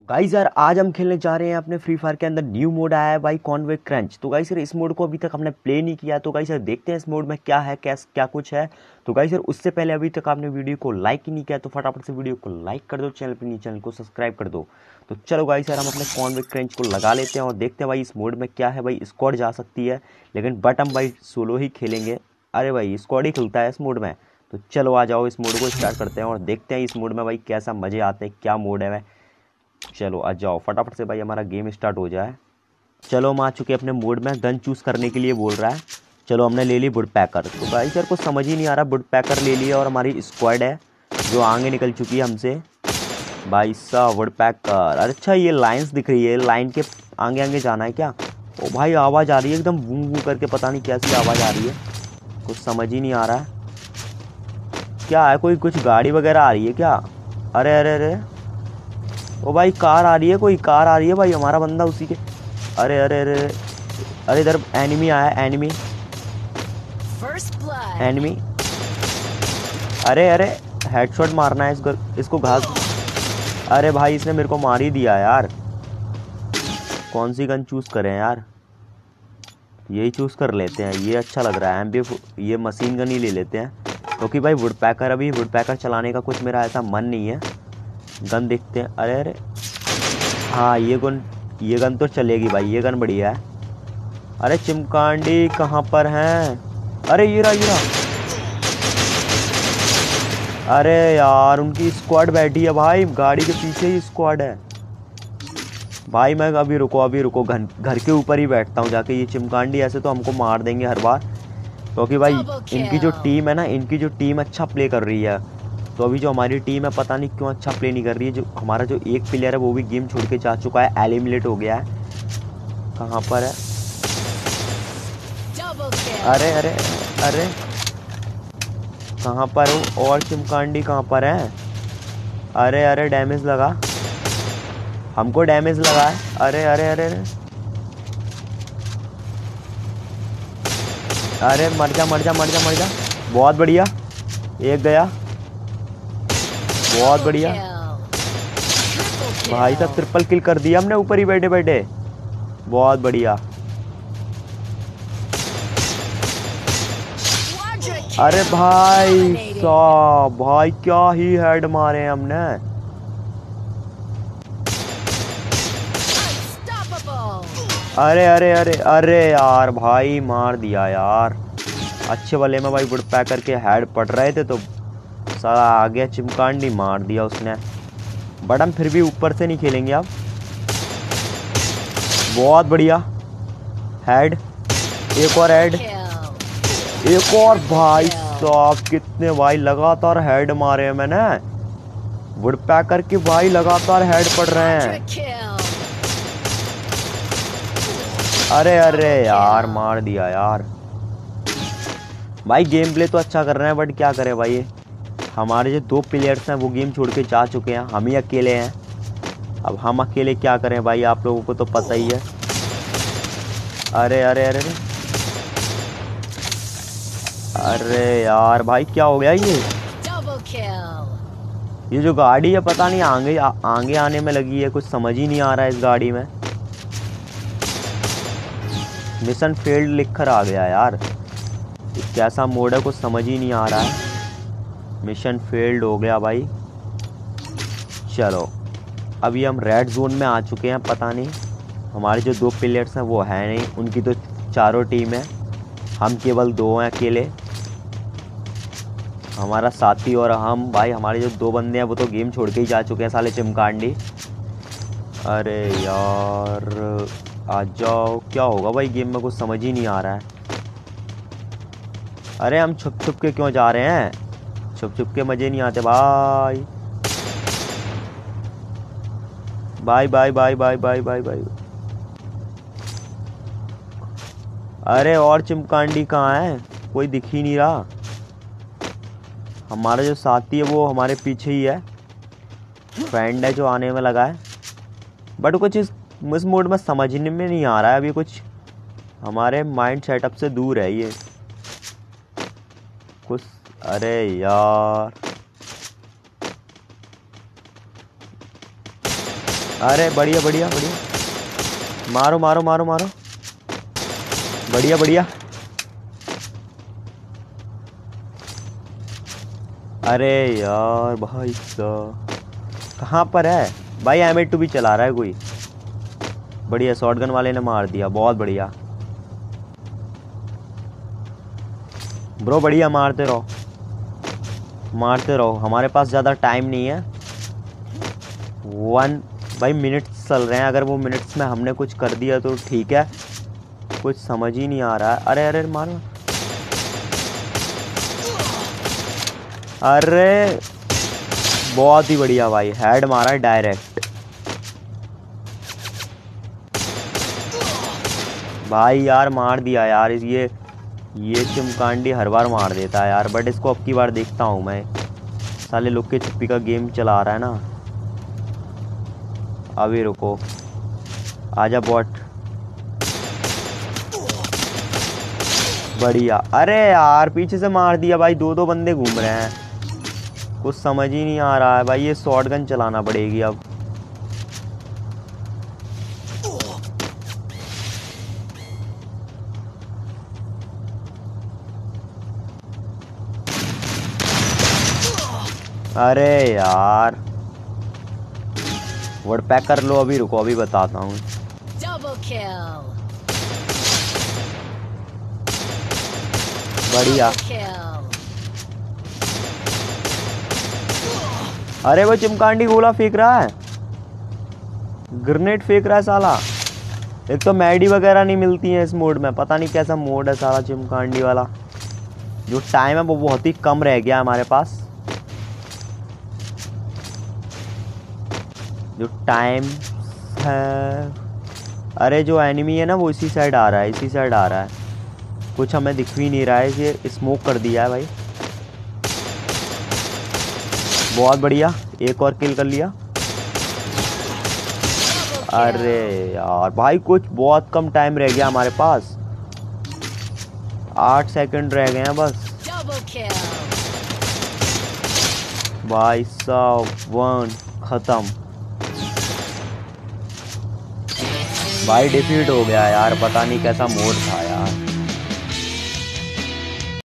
Guys यार आज हम खेलने जा रहे हैं अपने फ्री फायर के अंदर न्यू मोड आया है भाई कॉन्वे क्रंच। तो गाइस यार इस मोड को अभी तक हमने प्ले नहीं किया। तो गाइस यार देखते हैं इस मोड में क्या है, क्या कुछ है। तो गाइस यार उससे पहले अभी तक आपने वीडियो को लाइक ही नहीं किया तो फटाफट से वीडियो को लाइक कर दो, चैनल को सब्सक्राइब कर दो। तो चलो गाइस यार हम अपने कॉन्वे क्रंच को लगा लेते हैं और देखते हैं भाई इस मोड में क्या है। भाई स्क्वाड जा सकती है लेकिन बट हम भाई सोलो ही खेलेंगे। अरे भाई स्क्वाड ही खुलता है इस मोड में। तो चलो आ जाओ इस मोड को स्टार्ट करते हैं और देखते हैं इस मोड में भाई कैसा मजे आते हैं, क्या मोड है। चलो आ जाओ फटाफट से भाई हमारा गेम स्टार्ट हो जाए। चलो हम आ चुके हैं अपने मोड में। गन चूज़ करने के लिए बोल रहा है। चलो हमने ले ली वुड पैकर। तो भाई सर को समझ ही नहीं आ रहा, वुड पैकर ले लिया और हमारी स्क्वाड है जो आगे निकल चुकी है हमसे। भाई साहब वुड पैकर, अच्छा ये लाइंस दिख रही है, लाइन के आगे आगे जाना है क्या। ओ भाई आवाज़ आ रही है एकदम वू वू करके, पता नहीं कैसी आवाज़ आ रही है, कुछ समझ ही नहीं आ रहा है क्या है। कोई कुछ गाड़ी वगैरह आ रही है क्या। अरे अरे अरे ओ भाई कार आ रही है, कोई कार आ रही है भाई, हमारा बंदा उसी के। अरे अरे अरे अरे इधर एनिमी आया, एनिमी एनिमी। अरे अरे हेडशॉट मारना है इसको घास। अरे भाई इसने मेरे को मार ही दिया यार। कौन सी गन चूज़ करें यार, यही चूज़ कर लेते हैं, ये अच्छा लग रहा है। ये मशीन गन ही ले लेते हैं क्योंकि भाई वुड पैकर, अभी वुड पैकर चलाने का कुछ मेरा ऐसा मन नहीं है। गन देखते हैं। अरे अरे हाँ ये गन तो चलेगी भाई, ये गन बढ़िया है। अरे चिमकांडी कहाँ पर हैं। अरे ये रहा। अरे यार उनकी स्क्वाड बैठी है भाई, गाड़ी के पीछे ही स्क्वाड है भाई। मैं अभी रुको घर के ऊपर ही बैठता हूँ जाके। ये चिमकांडी ऐसे तो हमको मार देंगे हर बार क्योंकि भाई इनकी जो टीम है ना, इनकी जो टीम अच्छा प्ले कर रही है। तो अभी जो हमारी टीम है पता नहीं क्यों अच्छा प्ले नहीं कर रही है। जो हमारा जो एक प्लेयर है वो भी गेम छोड़ के जा चुका है, एलिमिनेट हो गया है। कहाँ पर है। अरे अरे अरे कहाँ पर हूँ, और चिमकांडी कहाँ पर है। अरे अरे डैमेज लगा, हमको डैमेज लगा है। अरे अरे अरे अरे मर जा मर जा मर जा मर जा। बहुत बढ़िया, एक गया, बहुत बढ़िया भाई साहब, ट्रिपल किल कर दिया हमने ऊपर ही बैठे बैठे। बहुत बढ़िया। अरे भाई साहब, भाई क्या ही हेड मारे हमने। अरे अरे अरे अरे यार भाई मार दिया यार। अच्छे वाले में भाई वुड पैकर के हेड पड़ रहे थे तो साला आ गया चिमकांडी, मार दिया उसने। बट हम फिर भी ऊपर से नहीं खेलेंगे अब। बहुत बढ़िया हेड, एक और हेड, एक और। भाई साहब कितने भाई लगातार हेड मारे हैं मैंने। वुड पैकर के भाई लगातार हेड पड़ रहे हैं। अरे अरे यार मार दिया यार। भाई गेम प्ले तो अच्छा कर रहे हैं बट क्या करें भाई, हमारे जो दो प्लेयर्स हैं वो गेम छोड़ के जा चुके हैं, हम ही अकेले हैं। अब हम अकेले क्या करें भाई, आप लोगों को तो पता ही है। अरे अरे अरे अरे यार भाई क्या हो गया ये जो गाड़ी है पता नहीं आगे आने में लगी है, कुछ समझ ही नहीं आ रहा है इस गाड़ी में। मिशन फेल्ड लिखकर आ गया यार, कैसा मोड है कुछ समझ ही नहीं आ रहा है। मिशन फेल्ड हो गया भाई। चलो अभी हम रेड जोन में आ चुके हैं। पता नहीं हमारे जो दो प्लेयर्स हैं वो है नहीं, उनकी तो चारों टीम है, हम केवल दो हैं अकेले। हमारा साथी और हम भाई, हमारे जो दो बंदे हैं वो तो गेम छोड़ के ही जा चुके हैं साले चिमकांडी। अरे यार आ जाओ, क्या होगा भाई गेम में कुछ समझ ही नहीं आ रहा है। अरे हम छुप छुप के क्यों जा रहे हैं, छुप छुप के मजे नहीं आते भाई। Bye bye bye bye bye bye bye. अरे और चिमकांडी कहाँ है, कोई दिख ही नहीं रहा। हमारा जो साथी है वो हमारे पीछे ही है, फ्रेंड है जो आने में लगा है। बट कुछ इस मोड में समझने में नहीं आ रहा है अभी, कुछ हमारे माइंड सेटअप से दूर है ये कुछ। अरे यार अरे बढ़िया बढ़िया बढ़िया, मारो मारो मारो मारो, बढ़िया बढ़िया। अरे यार भाई साहब कहाँ पर है भाई? M82 भी चला रहा है कोई। बढ़िया, शॉटगन वाले ने मार दिया, बहुत बढ़िया ब्रो, बढ़िया। मारते रहो, हमारे पास ज़्यादा टाइम नहीं है। 1 भाई मिनट्स चल रहे हैं, अगर वो मिनट्स में हमने कुछ कर दिया तो ठीक है, कुछ समझ ही नहीं आ रहा है। अरे अरे मारो, अरे बहुत ही बढ़िया भाई, हेड मारा है डायरेक्ट। भाई यार मार दिया यार, ये चिमकांडी हर बार मार देता है यार, बट इसको अब की बार देखता हूँ मैं। साले लुक्के छुपी का गेम चला रहा है ना। अभी रुको, आजा बॉट, बढ़िया। अरे यार पीछे से मार दिया भाई, दो बंदे घूम रहे हैं, कुछ समझ ही नहीं आ रहा है भाई। ये शॉटगन चलाना पड़ेगी अब। अरे यार वर्ड पैक कर लो, अभी रुको, अभी बताता हूँ। बढ़िया। अरे वो चिमकांडी गोला फेंक रहा है, ग्रेनेड फेंक रहा है साला। एक तो मैडी वगैरह नहीं मिलती है इस मोड में, पता नहीं कैसा मोड है साला चिमकांडी वाला। जो टाइम है वो बहुत ही कम रह गया हमारे पास, जो टाइम है। अरे जो एनिमी है ना वो इसी साइड आ रहा है, इसी साइड आ रहा है, कुछ हमें दिख भी नहीं रहा है। ये स्मोक कर दिया है भाई, बहुत बढ़िया, एक और किल कर लिया। अरे यार भाई कुछ बहुत कम टाइम रह गया हमारे पास, 8 सेकंड रह गए हैं बस। भाई साहब 1 खत्म भाई, डिफीट हो गया यार, पता नहीं कैसा मोड था।